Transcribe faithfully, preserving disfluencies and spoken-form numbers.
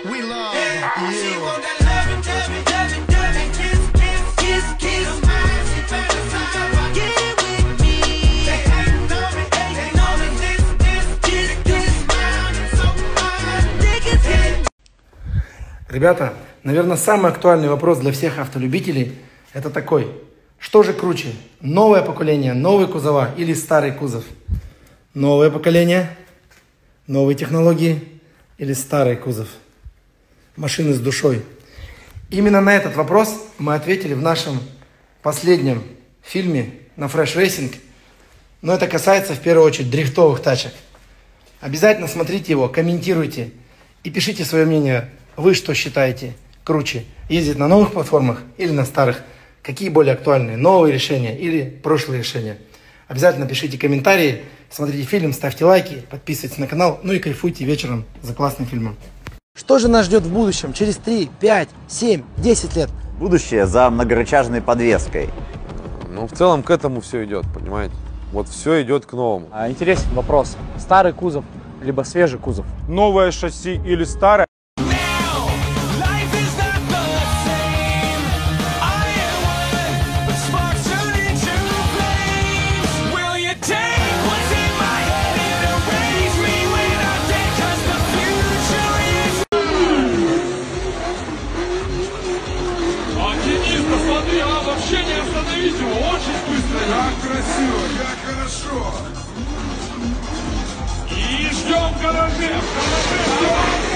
We love you. Ребята, наверное, самый актуальный вопрос для всех автолюбителей – это такой. Что же круче? Новое поколение, новые кузова или старый кузов? Новое поколение, новые технологии или старый кузов? Машины с душой. Именно на этот вопрос мы ответили в нашем последнем фильме на Fresh Racing. Но это касается в первую очередь дрифтовых тачек. Обязательно смотрите его, комментируйте и пишите свое мнение. Вы что считаете круче? Ездить на новых платформах или на старых? Какие более актуальные? Новые решения или прошлые решения? Обязательно пишите комментарии, смотрите фильм, ставьте лайки, подписывайтесь на канал, ну и кайфуйте вечером за классным фильмом. Что же нас ждет в будущем через три, пять, семь, десять лет? Будущее за многорычажной подвеской. Ну, в целом к этому все идет, понимаете? Вот все идет к новому. А, интересен вопрос. Старый кузов, либо свежий кузов? Новое шасси или старое? Посмотри, а вообще не остановить его, очень быстро. Как красиво, как хорошо. И ждем в гараже, в гараже.